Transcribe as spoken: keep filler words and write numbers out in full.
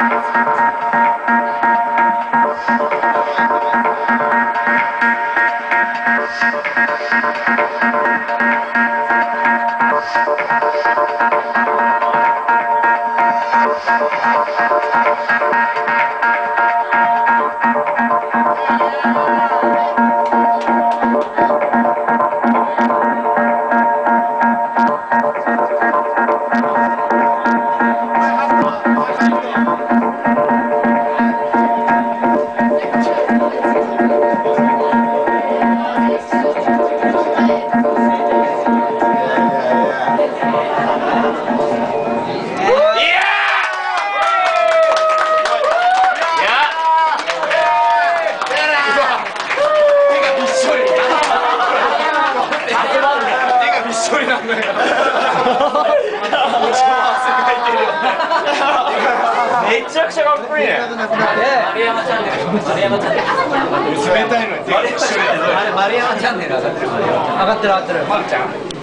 めちゃくちゃかっこいいね。丸山チャンネル。丸山チャンネル。冷たいのに。丸山チャンネル上がってる。上がってる上がってる。まるちゃん。